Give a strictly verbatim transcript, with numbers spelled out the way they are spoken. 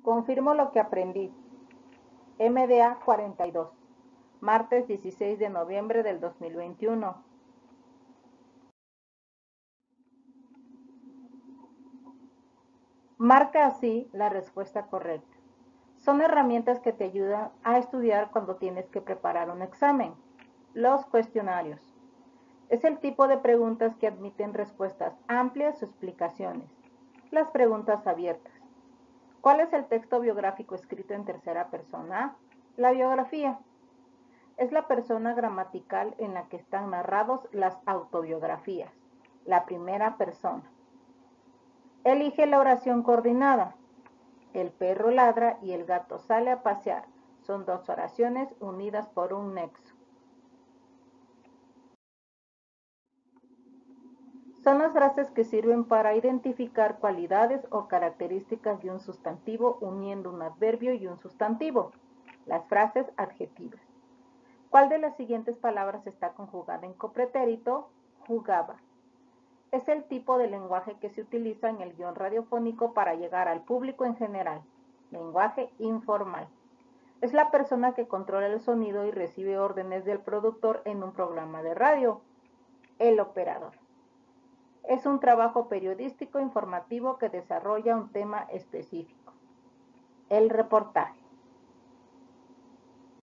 Confirmo lo que aprendí. M D A cuarenta y dos, martes dieciséis de noviembre del dos mil veintiuno. Marca así la respuesta correcta. Son herramientas que te ayudan a estudiar cuando tienes que preparar un examen. Los cuestionarios. Es el tipo de preguntas que admiten respuestas amplias o explicaciones. Las preguntas abiertas. ¿Cuál es el texto biográfico escrito en tercera persona? La biografía. Es la persona gramatical en la que están narrados las autobiografías. La primera persona. Elige la oración coordinada. El perro ladra y el gato sale a pasear. Son dos oraciones unidas por un nexo. Son las frases que sirven para identificar cualidades o características de un sustantivo uniendo un adverbio y un sustantivo. Las frases adjetivas. ¿Cuál de las siguientes palabras está conjugada en copretérito? Jugaba. Es el tipo de lenguaje que se utiliza en el guión radiofónico para llegar al público en general. Lenguaje informal. Es la persona que controla el sonido y recibe órdenes del productor en un programa de radio. El operador. Es un trabajo periodístico informativo que desarrolla un tema específico. El reportaje.